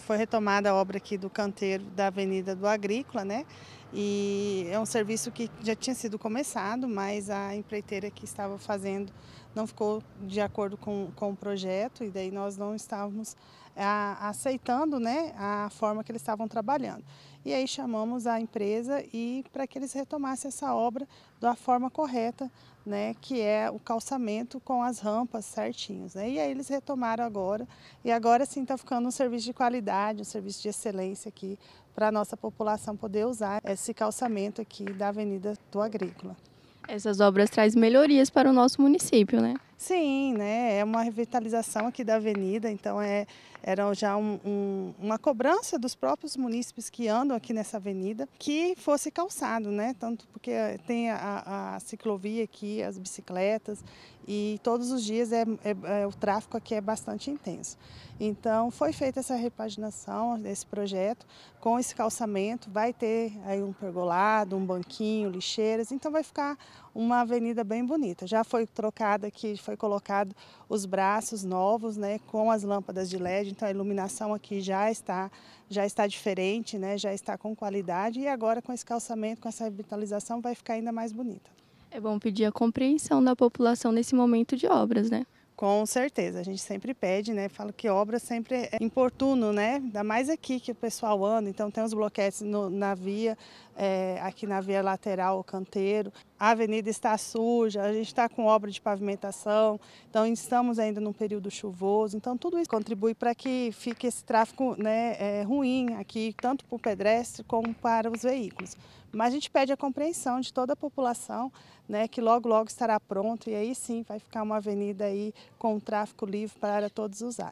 Foi retomada a obra aqui do canteiro da Avenida do Agrícola, né? E é um serviço que já tinha sido começado, mas a empreiteira que estava fazendo não ficou de acordo com o projeto, e daí nós não estávamos aceitando, né, a forma que eles estavam trabalhando. E aí chamamos a empresa e para que eles retomassem essa obra da forma correta, né, que é o calçamento com as rampas certinhos, né? E aí eles retomaram agora, e agora sim está ficando um serviço de qualidade, um serviço de excelência aqui para a nossa população poder usar esse calçamento aqui da Avenida do Agrícola. Essas obras trazem melhorias para o nosso município, né? Sim, né? É uma revitalização aqui da avenida, então era já uma cobrança dos próprios munícipes que andam aqui nessa avenida que fosse calçado, né? Tanto porque tem a ciclovia aqui, as bicicletas, e todos os dias o tráfego aqui é bastante intenso. Então foi feita essa repaginação desse projeto com esse calçamento, vai ter aí um pergolado, um banquinho, lixeiras, então vai ficar uma avenida bem bonita. Já foi trocada aqui, foi colocado os braços novos, né, com as lâmpadas de LED, então a iluminação aqui já está diferente, né, já está com qualidade, e agora com esse calçamento, com essa revitalização, vai ficar ainda mais bonita. É bom pedir a compreensão da população nesse momento de obras, né? Com certeza, a gente sempre pede, né? Fala que obra sempre é importuno, né? Ainda mais aqui que o pessoal anda, então tem os bloquetes na via, aqui na via lateral, o canteiro. A avenida está suja, a gente está com obra de pavimentação, então estamos ainda num período chuvoso, então tudo isso contribui para que fique esse tráfego, né, ruim aqui, tanto para o pedestre como para os veículos. Mas a gente pede a compreensão de toda a população, né, que logo logo estará pronto, e aí sim vai ficar uma avenida aí com tráfego livre para todos usar.